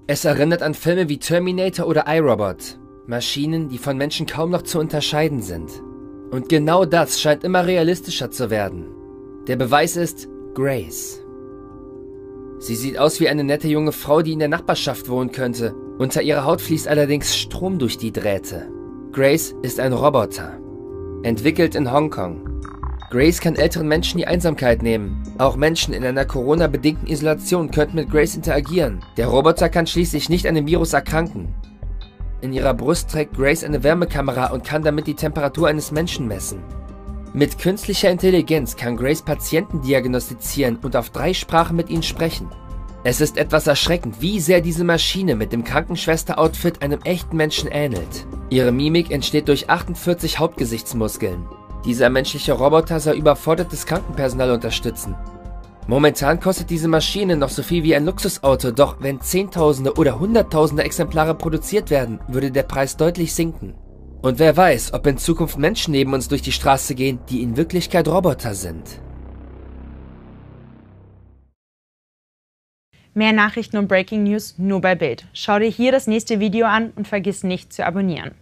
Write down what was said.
Es erinnert an Filme wie Terminator oder iRobot. Maschinen, die von Menschen kaum noch zu unterscheiden sind. Und genau das scheint immer realistischer zu werden. Der Beweis ist Grace. Sie sieht aus wie eine nette junge Frau, die in der Nachbarschaft wohnen könnte. Unter ihrer Haut fließt allerdings Strom durch die Drähte. Grace ist ein Roboter. Entwickelt in Hongkong. Grace kann älteren Menschen die Einsamkeit nehmen. Auch Menschen in einer Corona-bedingten Isolation könnten mit Grace interagieren. Der Roboter kann schließlich nicht an dem Virus erkranken. In ihrer Brust trägt Grace eine Wärmekamera und kann damit die Temperatur eines Menschen messen. Mit künstlicher Intelligenz kann Grace Patienten diagnostizieren und auf 3 Sprachen mit ihnen sprechen. Es ist etwas erschreckend, wie sehr diese Maschine mit dem Krankenschwester-Outfit einem echten Menschen ähnelt. Ihre Mimik entsteht durch 48 Hauptgesichtsmuskeln. Dieser menschliche Roboter soll überfordertes Krankenpersonal unterstützen. Momentan kostet diese Maschine noch so viel wie ein Luxusauto, doch wenn Zehntausende oder Hunderttausende Exemplare produziert werden, würde der Preis deutlich sinken. Und wer weiß, ob in Zukunft Menschen neben uns durch die Straße gehen, die in Wirklichkeit Roboter sind. Mehr Nachrichten und Breaking News nur bei Bild. Schau dir hier das nächste Video an und vergiss nicht zu abonnieren.